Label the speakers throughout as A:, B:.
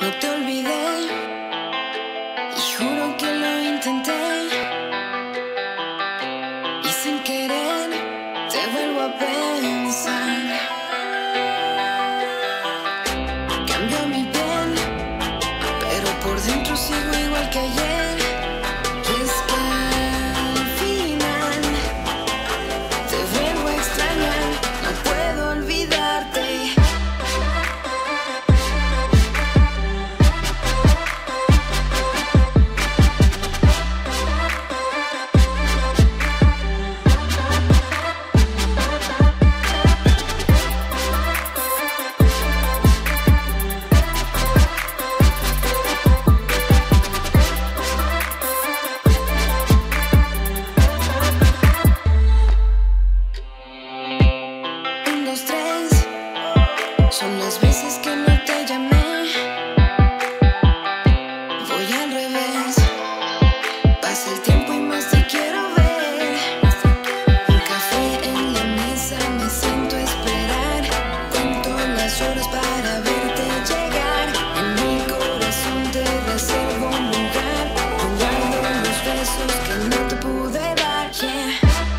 A: No te olvidé y juro que lo intenté, y sin querer te vuelvo a pensar. Cambió mi piel, pero por dentro sigo igual que ayer. Y es que al final te vuelvo a extrañar, no puedo olvidarte. Son las veces que no te llamé. Voy al revés. Pasa el tiempo y más te quiero ver. Un café en la mesa, me siento a esperar. Cuento las horas para verte llegar. En mi corazón te reservo un lugar. Guardo los besos que no te pude dar, yeah.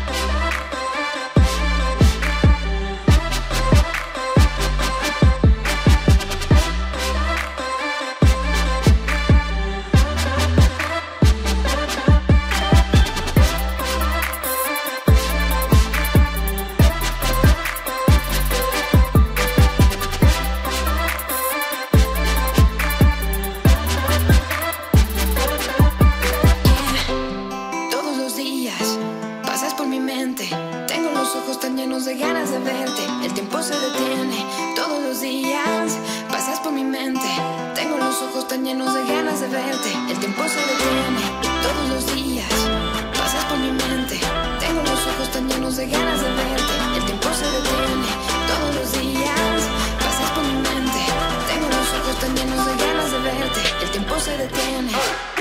A: Pasas por mi mente, tengo los ojos tan llenos de ganas de verte. El tiempo se detiene todos los días. Pasas por mi mente, tengo los ojos tan llenos de ganas de verte. El tiempo se detiene todos los días. Pasas por mi mente, tengo los ojos tan llenos de ganas de verte. El tiempo se detiene todos los días. Pasas por mi mente, tengo los ojos tan llenos de ganas de verte. El tiempo se detiene.